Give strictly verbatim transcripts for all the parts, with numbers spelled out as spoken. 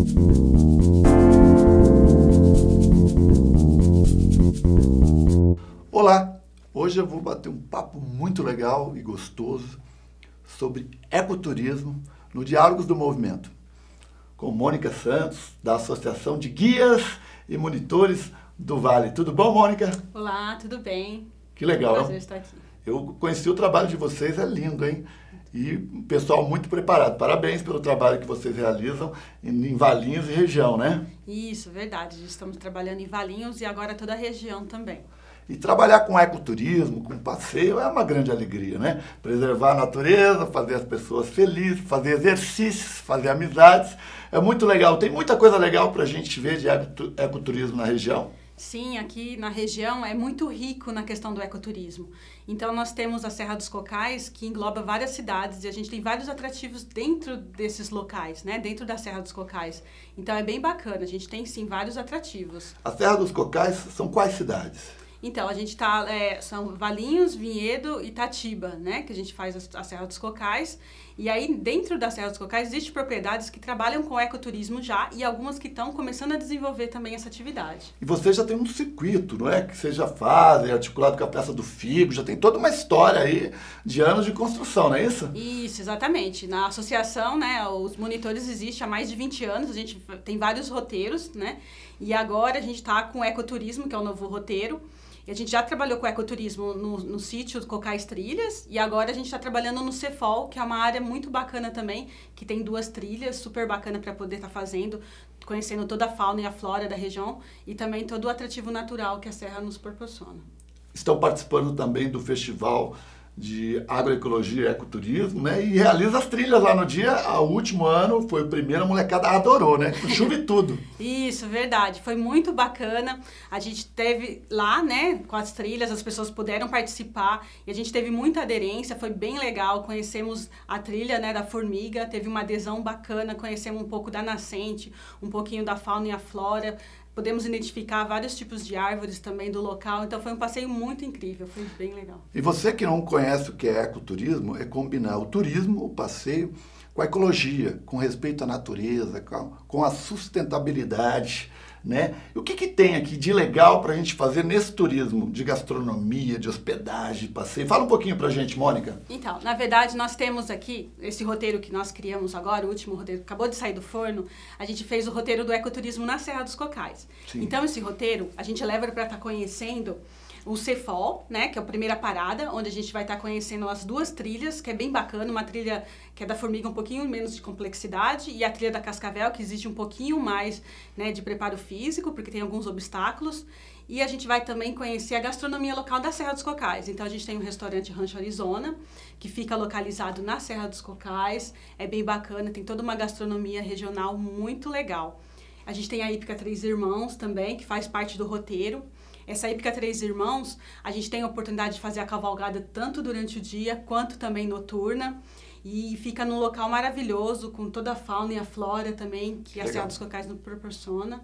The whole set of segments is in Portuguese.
Olá! Hoje eu vou bater um papo muito legal e gostoso sobre ecoturismo no Diálogos do Movimento, com Mônica Santos, da Associação de Guias e Monitores do Vale. Tudo bom, Mônica? Olá, tudo bem? Que legal. É um prazer estar aqui. Eu conheci o trabalho de vocês, é lindo, hein? E um pessoal muito preparado. Parabéns pelo trabalho que vocês realizam em Valinhos e região, né? Isso, verdade. Estamos trabalhando em Valinhos e agora toda a região também. E trabalhar com ecoturismo, com passeio, é uma grande alegria, né? Preservar a natureza, fazer as pessoas felizes, fazer exercícios, fazer amizades. É muito legal. Tem muita coisa legal para a gente ver de ecoturismo na região. Sim, aqui na região é muito rico na questão do ecoturismo. Então nós temos a Serra dos Cocais, que engloba várias cidades, e a gente tem vários atrativos dentro desses locais, né? Dentro da Serra dos Cocais. Então é bem bacana, a gente tem sim vários atrativos. A Serra dos Cocais são quais cidades? Então, a gente tá, é, são Valinhos, Vinhedo e Itatiba, né? Que a gente faz a, a Serra dos Cocais. E aí, dentro da Serra dos Cocais, existem propriedades que trabalham com ecoturismo já e algumas que estão começando a desenvolver também essa atividade. E você já tem um circuito, não é? Que vocês já fazem, articulado com a Praça do Figo, já tem toda uma história aí de anos de construção, não é isso? Isso, exatamente. Na associação, né, os monitores existem há mais de vinte anos, a gente tem vários roteiros, né? E agora a gente está com o ecoturismo, que é o novo roteiro. E a gente já trabalhou com ecoturismo no, no sítio Cocais Trilhas e agora a gente está trabalhando no Cefol, que é uma área muito bacana também, que tem duas trilhas, super bacana para poder estar tá fazendo, conhecendo toda a fauna e a flora da região e também todo o atrativo natural que a serra nos proporciona. Estão participando também do Festival de Agroecologia e Ecoturismo, né? E realiza as trilhas lá no dia, o último ano, foi o primeiro, a molecada adorou, né? Com chuva e tudo. Isso, verdade. Foi muito bacana. A gente teve lá, né, com as trilhas, as pessoas puderam participar e a gente teve muita aderência, foi bem legal. Conhecemos a trilha, né, da formiga, teve uma adesão bacana, conhecemos um pouco da nascente, um pouquinho da fauna e a flora. Podemos identificar vários tipos de árvores também do local, então foi um passeio muito incrível, foi bem legal. E você que não conhece o que é ecoturismo, é combinar o turismo, o passeio, com a ecologia, com respeito à natureza, com a sustentabilidade, né? E o que que tem aqui de legal para a gente fazer nesse turismo de gastronomia, de hospedagem, de passeio? Fala um pouquinho para a gente, Mônica. Então, na verdade, nós temos aqui esse roteiro que nós criamos agora, o último roteiro que acabou de sair do forno, a gente fez o roteiro do ecoturismo na Serra dos Cocais. Sim. Então, esse roteiro, a gente leva para estar conhecendo o Cefol, né, que é a primeira parada, onde a gente vai estar conhecendo as duas trilhas, que é bem bacana, uma trilha que é da formiga um pouquinho menos de complexidade, e a trilha da Cascavel, que exige um pouquinho mais, né, de preparo físico, porque tem alguns obstáculos. E a gente vai também conhecer a gastronomia local da Serra dos Cocais. Então a gente tem um restaurante Rancho Arizona, que fica localizado na Serra dos Cocais, é bem bacana, tem toda uma gastronomia regional muito legal. A gente tem a Hípica Três Irmãos também, que faz parte do roteiro. Essa Hípica Três Irmãos, a gente tem a oportunidade de fazer a cavalgada tanto durante o dia quanto também noturna. E fica num local maravilhoso, com toda a fauna e a flora também, que a Serra dos Cocais nos proporciona.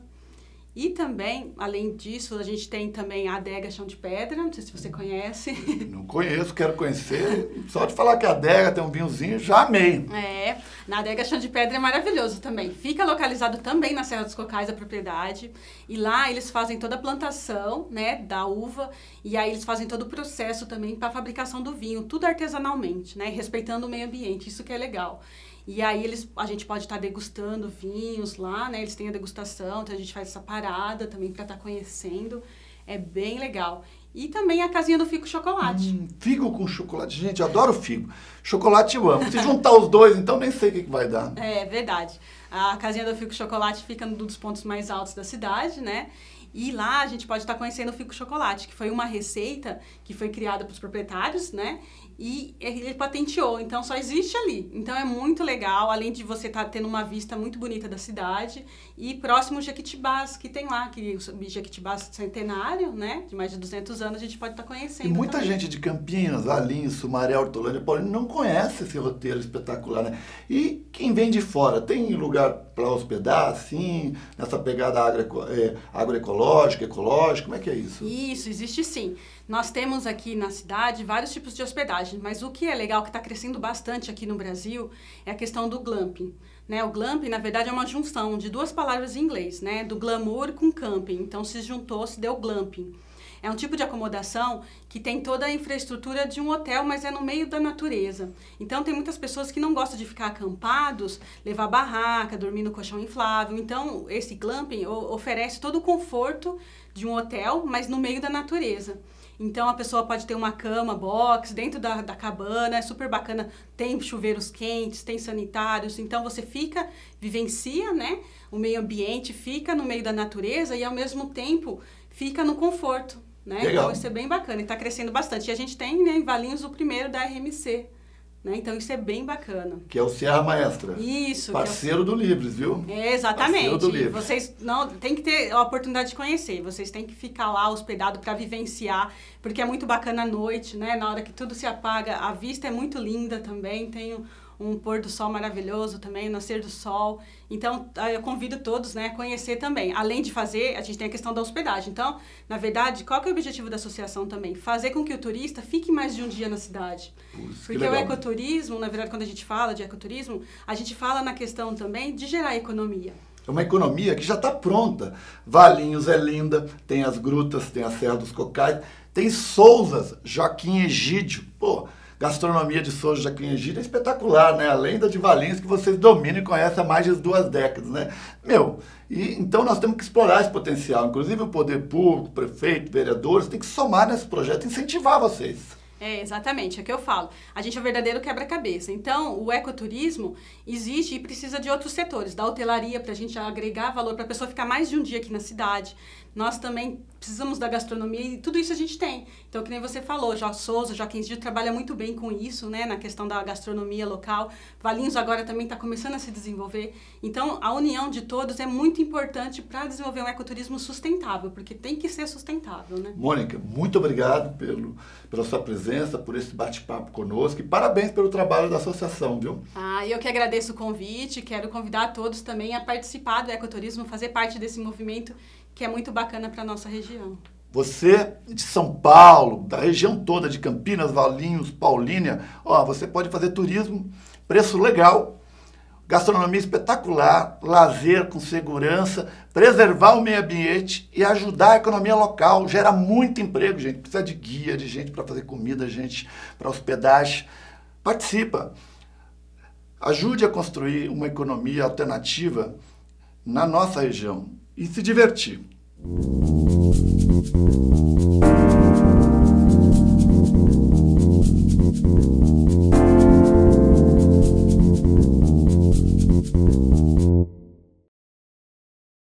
E também, além disso, a gente tem também a adega Chão de Pedra, não sei se você conhece. Não conheço, quero conhecer. Só de falar que a adega tem um vinhozinho, já amei. É, na adega Chão de Pedra é maravilhoso também. Fica localizado também na Serra dos Cocais, a propriedade. E lá eles fazem toda a plantação, né, da uva. E aí eles fazem todo o processo também para a fabricação do vinho, tudo artesanalmente, né, respeitando o meio ambiente, isso que é legal. E aí eles, a gente pode estar degustando vinhos lá, né? Eles têm a degustação, então a gente faz essa parada também para estar conhecendo. É bem legal. E também a casinha do Figo Chocolate. Hum, figo com chocolate. Gente, eu adoro figo. Chocolate eu amo. Se juntar os dois, então nem sei o que, que vai dar. É verdade. A casinha do Figo Chocolate fica num dos pontos mais altos da cidade, né? E lá a gente pode estar conhecendo o Figo Chocolate, que foi uma receita que foi criada para os proprietários, né? E ele patenteou, então só existe ali. Então é muito legal, além de você estar tendo uma vista muito bonita da cidade. E próximo o Jequitibás, que tem lá, que o Jequitibás centenário, né? De mais de duzentos anos, a gente pode estar conhecendo. E muita também. gente de Campinas, Valinhos, Sumaré, Hortolândia, Paulínia, não conhece esse roteiro espetacular, né? E quem vem de fora, tem lugar para hospedar, assim, nessa pegada agro, é, agroecológica, ecológica, como é que é isso? Isso, existe sim. Nós temos aqui na cidade vários tipos de hospedagem, mas o que é legal, que está crescendo bastante aqui no Brasil, é a questão do glamping. Né? O glamping, na verdade, é uma junção de duas palavras em inglês, né? Do glamour com camping. Então, se juntou, se deu glamping. É um tipo de acomodação que tem toda a infraestrutura de um hotel, mas é no meio da natureza. Então, tem muitas pessoas que não gostam de ficar acampados, levar barraca, dormir no colchão inflável. Então, esse glamping oferece todo o conforto de um hotel, mas no meio da natureza. Então, a pessoa pode ter uma cama, box, dentro da, da cabana, é super bacana, tem chuveiros quentes, tem sanitários, então você fica, vivencia, né, o meio ambiente, fica no meio da natureza e, ao mesmo tempo, fica no conforto, né? Legal. Então, isso é bem bacana e está crescendo bastante. E a gente tem, né, em Valinhos, o primeiro da R M C. Né? Então, isso é bem bacana. Que é o Serra Maestra. Isso. Parceiro é o... do Livres, viu? É, exatamente. Parceiro do Livres. Vocês não, tem que ter a oportunidade de conhecer. Vocês têm que ficar lá hospedado para vivenciar, porque é muito bacana à noite, né? Na hora que tudo se apaga, a vista é muito linda também. Tem um, um pôr do sol maravilhoso também, o nascer do sol. Então, eu convido todos, né, a conhecer também. Além de fazer, a gente tem a questão da hospedagem. Então, na verdade, qual que é o objetivo da associação também? Fazer com que o turista fique mais de um dia na cidade. Puxa, porque o ecoturismo, na verdade, quando a gente fala de ecoturismo, a gente fala na questão também de gerar economia. É uma economia que já está pronta. Valinhos é linda, tem as grutas, tem a Serra dos Cocais, tem Sousas, Joaquim Egídio. Pô, gastronomia de Souza Joaquim Egídio é espetacular, né? Além da de Valinhos, que vocês dominam e conhecem há mais de duas décadas, né? Meu, e, então nós temos que explorar esse potencial. Inclusive o poder público, prefeito, vereadores, tem que somar nesse projeto, incentivar vocês. É, exatamente, é o que eu falo. A gente é o verdadeiro quebra-cabeça. Então, o ecoturismo existe e precisa de outros setores, da hotelaria, para a gente agregar valor, para a pessoa ficar mais de um dia aqui na cidade. Nós também precisamos da gastronomia e tudo isso a gente tem. Então, que nem você falou, Jó Souza, Joaquim Egídio trabalha muito bem com isso, né, na questão da gastronomia local. Valinhos agora também está começando a se desenvolver. Então, a união de todos é muito importante para desenvolver um ecoturismo sustentável, porque tem que ser sustentável, né? Mônica, muito obrigado pelo, pela sua presença, por esse bate-papo conosco e parabéns pelo trabalho da associação, viu? Ah, eu que agradeço o convite, quero convidar todos também a participar do ecoturismo, fazer parte desse movimento que é muito bacana para a nossa região. Você de São Paulo, da região toda de Campinas, Valinhos, Paulínia, ó, você pode fazer turismo, preço legal, gastronomia espetacular, lazer com segurança, preservar o meio ambiente e ajudar a economia local. Gera muito emprego, gente. Precisa de guia, de gente para fazer comida, gente para hospedagem. Participa. Ajude a construir uma economia alternativa na nossa região e se divertir.